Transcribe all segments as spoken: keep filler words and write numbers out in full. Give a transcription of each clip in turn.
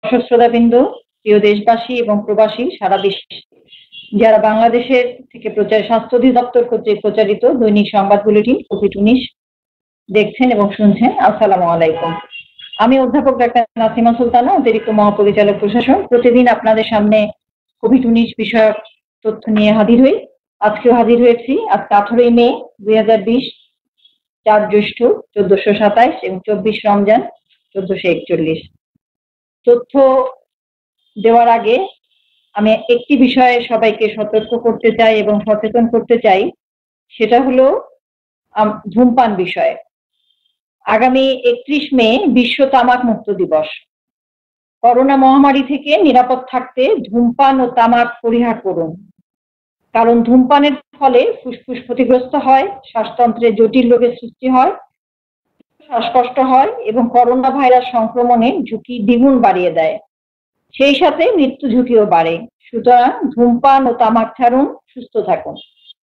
দর্শক শ্রোতাবৃন্দ, প্রিয় দেশবাসী এবং প্রবাসী সারা বিশ্বে যারা বাংলাদেশের থেকে প্রচার স্বাস্থ্য অধিদপ্তর কর্তৃক প্রচারিত দৈনিক সংবাদ বুলেটিন কোভিড উনিশ দেখছেন এবং শুনছেন, আসসালামু আলাইকুম। আমি অধ্যাপক ডাক্তার নাসিমা সুলতানা, অতিরিক্ত মহাপরিচালক প্রশাসন, প্রতিদিন আপনাদের সামনে কোভিড উনিশ বিষয়ক তথ্য নিয়ে হাজির হই। আজকেও হাজির হয়েছি। আজকে আঠারোই মে দুই হাজার বিশ, চার জ্যৈষ্ঠ চোদ্দশো সাতাইশ এবং চব্বিশ রমজান চোদ্দশো একচল্লিশ। তথ্য দেওয়ার আগে আমি একটি বিষয়ে সবাইকে সতর্ক করতে চাই এবং সচেতন করতে চাই, সেটা হলো ধূমপান বিষয়ে। আগামী একত্রিশ মে বিশ্ব তামাক মুক্ত দিবস। করোনা মহামারী থেকে নিরাপদ থাকতে ধূমপান ও তামাক পরিহার করুন, কারণ ধূমপানের ফলে ফুসফুস ক্ষতিগ্রস্ত হয়, শ্বাসতন্ত্রে জটিল রোগের সৃষ্টি হয়, শ্বাসকষ্ট হয় এবং করোনা ভাইরাস সংক্রমণের ঝুঁকি দ্বিগুণ বাড়িয়ে দেয়। সেই সাথে মৃত্যু ঝুঁকিও বাড়ে। সুতরাং ধূমপান ও তামাক ছাড়ুন, সুস্থ থাকুন।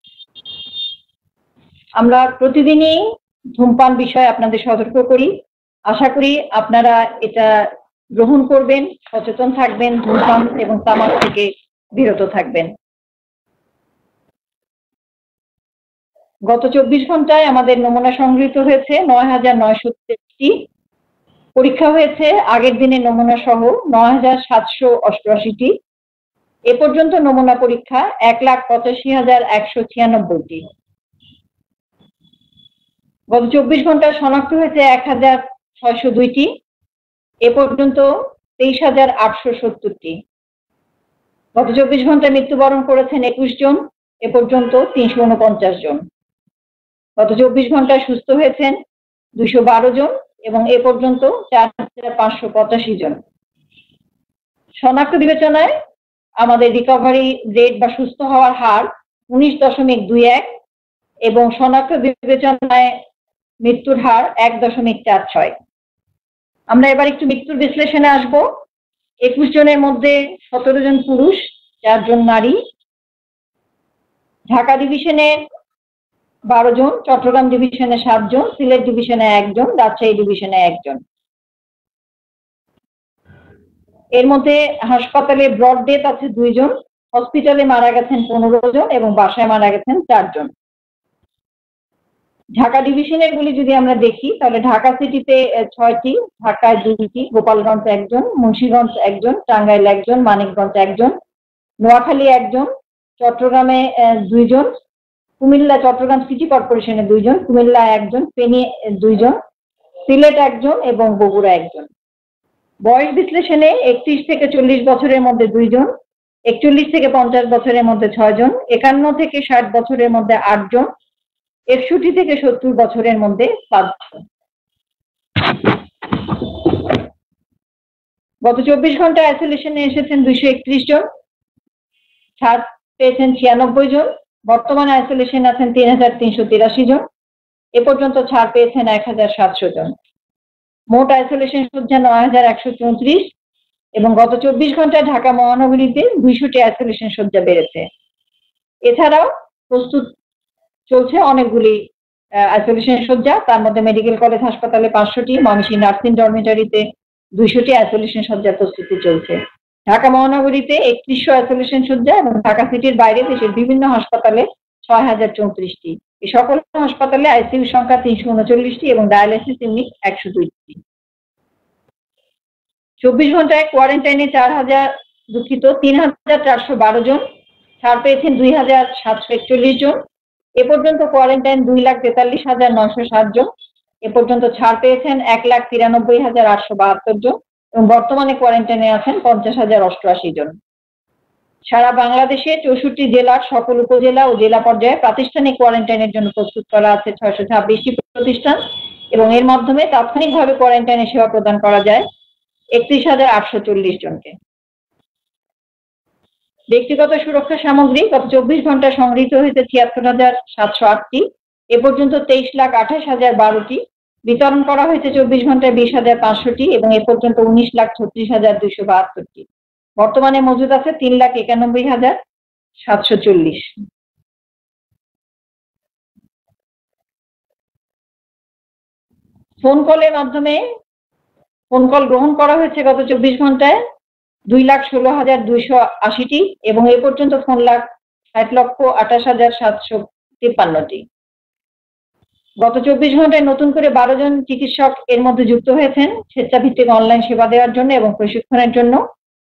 আমরা প্রতিদিনই ধূমপান বিষয়ে আপনাদের সতর্ক করি। আশা করি আপনারা এটা গ্রহণ করবেন, সচেতন থাকবেন, ধূমপান এবং তামাক থেকে বিরত থাকবেন। গত চব্বিশ ঘন্টায় আমাদের নমুনা সংগৃহীত হয়েছে নয় হাজার নয়শো তেইশটি। পরীক্ষা হয়েছে আগের দিনের নমুনা সহ নয় হাজার সাতশো অষ্টআশিটি। এ পর্যন্ত নমুনা পরীক্ষা এক লাখ পঁচাশি হাজার একশো ছিয়ানব্বইটি। গত চব্বিশ ঘন্টায় শনাক্ত হয়েছে এক হাজার ছয়শো দুইটি। এ পর্যন্ত তেইশ হাজার আটশো সত্তরটি। গত চব্বিশ ঘন্টায় মৃত্যুবরণ করেছেন একুশ জন। এ পর্যন্ত তিনশো উনপঞ্চাশ জন। গত চব্বিশ ঘন্টায় সুস্থ হয়েছেন দুইশো বারো জন এবং এ পর্যন্ত চার হাজার পাঁচশো পঁচাশি জন। শনাক্ত বিবেচনায় আমাদের রিকভারি রেট বা সুস্থ হওয়ার হার উনিশ দশমিক দুই এক এবং শনাক্ত বিবেচনায় মৃত্যুর হার এক দশমিক চার ছয়। আমরা এবার একটু মৃত্যুর বিশ্লেষণে আসব। একুশ জনের মধ্যে সতেরো জন পুরুষ, চারজন নারী। ঢাকা ডিভিশনে বারো জন, চট্টগ্রাম ডিভিশনে সাত জন, সিলেট ডিভিশনে একজন, রাজশাহী ডিভিশনে একজন। এর মধ্যে হাসপাতালে ব্রড ডেথ আছে দুইজন, হসপিটালে মারা গেছেন পনেরো জন এবং বাসায় মারা গেছেন চারজন। ঢাকা ডিভিশনের গুলি যদি আমরা দেখি, তাহলে ঢাকা সিটিতে ছয়টি, ঢাকায় দুইটি, গোপালগঞ্জ একজন, মুন্সিগঞ্জ একজন, টাঙ্গাইল একজন, মানিকগঞ্জ একজন, নোয়াখালী একজন, চট্টগ্রামে দুইজন, কুমিল্লা চট্টগ্রাম সিটি কর্পোরেশনে দুইজন, কুমিল্লা একজন, ফেনী দুইজন, সিলেট একজন এবং বগুড়া একজন। বয়স বিশ্লেষণে একত্রিশ থেকে চল্লিশ বছরের মধ্যে দুইজন, একচল্লিশ থেকে পঞ্চাশ বছরের মধ্যে ছয় জন, একান্ন থেকে ষাট বছরের মধ্যে আট জন, একষট্টি থেকে সত্তর বছরের মধ্যে সাত জন। গত চব্বিশ ঘন্টা আইসোলেশনে এসেছেন দুইশো একত্রিশ জন, ছাড় পেয়েছেন ছিয়ানব্বই জন। বর্তমানে আইসোলেশন আছেন তিন হাজার তিনশো তিরাশি জন। এ পর্যন্ত ছাড় পেয়েছেন এক হাজার সাতশো জন। মোট আইসোলেশন শয্যা নয় হাজার একশো চৌত্রিশ এবং গত চব্বিশ ঘন্টায় ঢাকা মহানগরীতে দুইশোটি আইসোলেশন শয্যা বেড়েছে। এছাড়াও প্রস্তুত চলছে অনেকগুলি আইসোলেশন শয্যা, তার মধ্যে মেডিকেল কলেজ হাসপাতালে পাঁচশোটি, ময়মনসিংহ নার্সিং ডরমিটরিতে দুইশোটি আইসোলেশন শয্যা প্রস্তুতি চলছে। ঢাকা মহানগরীতে একত্রিশশো আইসোলেশন শয্যা এবং ঢাকা সিটির বাইরে দেশের বিভিন্ন হাসপাতালে ছয় হাজার চৌত্রিশটি। এই সকল হাসপাতালে আইসিইউ সংখ্যা তিনশো উনচল্লিশটি এবং ডায়ালিসিস ইউনিট একশো দুইটি। চব্বিশ ঘন্টায় কোয়ারেন্টাইনে চার হাজার দুঃখিত তিন হাজার চারশো বারো জন, ছাড় পেয়েছেন দুই হাজার সাতশো একচল্লিশ জন। এ পর্যন্ত কোয়ারেন্টাইন দুই লাখ তেতাল্লিশ হাজার নয়শো ষাট জন। এ পর্যন্ত ছাড় পেয়েছেন এক লাখ তিরানব্বই হাজার আটশো বাহাত্তর জন এবং বর্তমানে কোয়ারেন্টাইনে আছেন পঞ্চাশ হাজার অষ্টআশি জন। সারা বাংলাদেশে চৌষট্টি জেলার সকল উপজেলা ও জেলা পর্যায়ে প্রাতিষ্ঠানিক কোয়ারেন্টাইনের জন্য প্রস্তুত করা আছে ছয়শো ছাব্বিশটি প্রতিষ্ঠান এবং এর মাধ্যমে তাৎক্ষণিকভাবে কোয়ারেন্টাইনে সেবা প্রদান করা যায় একত্রিশ হাজার আটশো চল্লিশ জনকে। ব্যক্তিগত সুরক্ষা সামগ্রী গত চব্বিশ ঘন্টায় সংগৃহীত হয়েছে ছিয়াত্তর হাজার সাতশো আটটি। এ পর্যন্ত তেইশ লাখ আঠাশ হাজার বারোটি। বিতরণ করা হয়েছে চব্বিশ ঘন্টায় বিশ হাজার পাঁচশোটি এবং এ পর্যন্ত উনিশ লাখ ছত্রিশ হাজার দুইশো বাহাত্তরটি। বর্তমানে মজুদ আছে তিন লাখ একানব্বই হাজার সাতশো চল্লিশ। ফোন কলের মাধ্যমে ফোন কল গ্রহণ করা হয়েছে গত চব্বিশ ঘন্টায় দুই লাখ ষোলো হাজার দুইশো আশিটি এবং এ পর্যন্ত ফোন লাখ ষাট লক্ষ আঠাশ হাজার সাতশো তিপ্পান্নটি। গত চব্বিশ ঘন্টায় নতুন করে বারো জন চিকিৎসক এর মধ্যে যুক্ত হয়েছেন স্বেচ্ছাভিত্তিক অনলাইন সেবা দেওয়ার জন্য এবং প্রশিক্ষণের জন্য।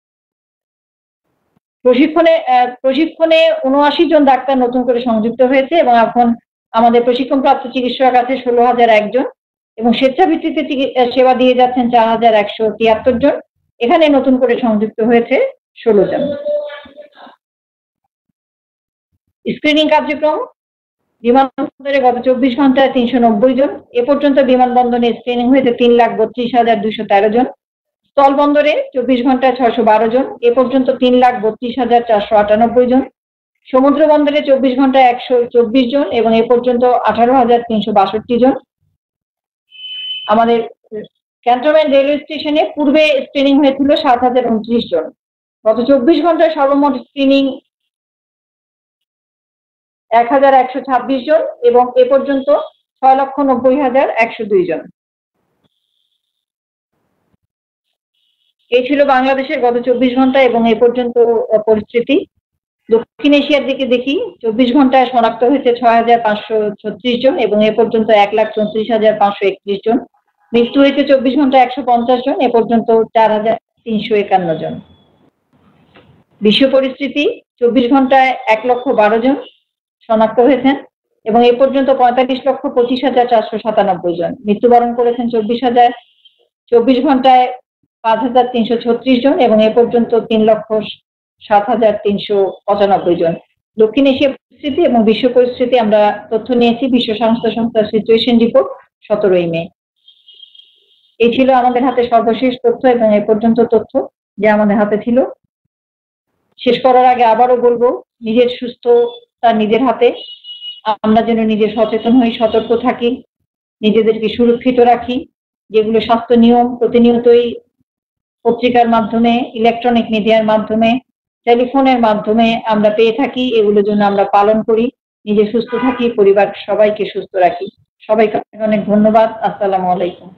প্রশিক্ষণে প্রশিক্ষণে উনআশি জন ডাক্তার নতুন করে সংযুক্ত হয়েছে এবং এখন আমাদের প্রশিক্ষণপ্রাপ্ত চিকিৎসক আছে ষোলো হাজার একজন এবং স্বেচ্ছাভিত্তিতে সেবা দিয়ে যাচ্ছেন চার হাজার একশো তিয়াত্তর জন। এখানে নতুন করে সংযুক্ত হয়েছে ষোলো জন। স্ক্রিনিং কার্যক্রম বিমানবন্দরে গত চব্বিশ ঘন্টায় তিনশো নব্বই জন। এ পর্যন্ত বিমানবন্দরে স্ক্রিনিং হয়েছে তিন লাখ বত্রিশ হাজার দুইশো তেরো জন। স্থল বন্দরে চব্বিশ ঘন্টায় ছয়শো বারো জন। এ পর্যন্ত তিন লাখ বত্রিশ হাজার চারশো আটানব্বই জন। সমুদ্র বন্দরে চব্বিশ ঘন্টায় একশো চব্বিশ জন এবং এ পর্যন্ত আঠারো হাজার তিনশো বাষট্টি জন। আমাদের ক্যান্টনমেন্ট রেলওয়ে স্টেশনে পূর্বে স্ক্রিনিং হয়েছিল সাত হাজার উনত্রিশ জন। গত চব্বিশ ঘন্টায় সর্বমোট স্ক্রিনিং এক হাজার একশো ছাব্বিশ জন এবং এ পর্যন্ত ছয় লক্ষ নব্বই হাজার একশো দুই জন। এই ছিল বাংলাদেশের গত চব্বিশ ঘন্টা এবং এ পর্যন্ত পরিস্থিতি। দক্ষিণ এশিয়ার দিকে দেখি, চব্বিশ ঘন্টায় শনাক্ত হয়েছে ছয় হাজার পাঁচশো ছত্রিশ জন এবং এ পর্যন্ত এক লাখ চৌত্রিশ হাজার পাঁচশো একত্রিশ জন। মৃত্যু হয়েছে চব্বিশ ঘন্টায় একশো পঞ্চাশ জন, এ পর্যন্ত চার হাজার তিনশো একান্ন জন। বিশ্ব পরিস্থিতি, চব্বিশ ঘন্টায় এক লক্ষ বারো জন শনাক্ত হয়েছেন এবং এ পর্যন্ত পঁয়তাল্লিশ লক্ষ পঁচিশ হাজার চারশো সাতানব্বই জন। মৃত্যুবরণ করেছেন চব্বিশ হাজার চব্বিশ ঘন্টায় পাঁচ হাজার তিনশো ছত্রিশ জন এবং এ পর্যন্ত তিন লক্ষ সাত হাজার তিনশো পঁচানব্বই জন। দক্ষিণ এশিয়া পরিস্থিতি এবং বিশ্ব পরিস্থিতি আমরা তথ্য নিয়েছি বিশ্ব স্বাস্থ্য সংস্থার সিচুয়েশন রিপোর্ট সতেরোই মে। এই ছিল আমাদের হাতে সর্বশেষ তথ্য এবং এ পর্যন্ত তথ্য যা আমাদের হাতে ছিল। শেষ করার আগে আবারও বলবো, নিজের সুস্থতা নিজের হাতে। আমরা যেন নিজে সচেতন হই, সতর্ক থাকি, নিজেদেরকে সুরক্ষিত রাখি। যেগুলো স্বাস্থ্য নিয়ম প্রতিনিয়তই পত্রিকার মাধ্যমে, ইলেকট্রনিক মিডিয়ার মাধ্যমে, টেলিফোনের মাধ্যমে আমরা পেয়ে থাকি, এগুলো জন্য আমরা পালন করি। নিজে সুস্থ থাকি, পরিবার সবাইকে সুস্থ রাখি। সবাইকে অনেক ধন্যবাদ। আসসালামু আলাইকুম।